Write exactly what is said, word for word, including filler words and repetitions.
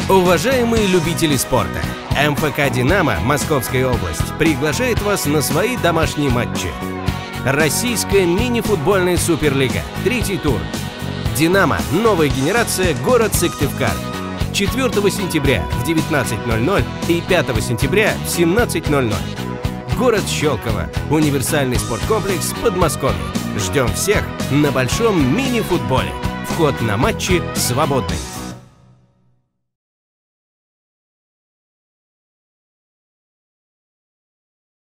Уважаемые любители спорта, эм эф ка «Динамо» Московская область приглашает вас на свои домашние матчи. Российская мини-футбольная суперлига. Третий тур. «Динамо. Новая генерация. Город Сыктывкар». четвёртого сентября в девятнадцать ноль ноль и пятого сентября в семнадцать ноль ноль. Город Щелково. Универсальный спорткомплекс Подмосковье. Ждем всех на большом мини-футболе. Вход на матчи свободный.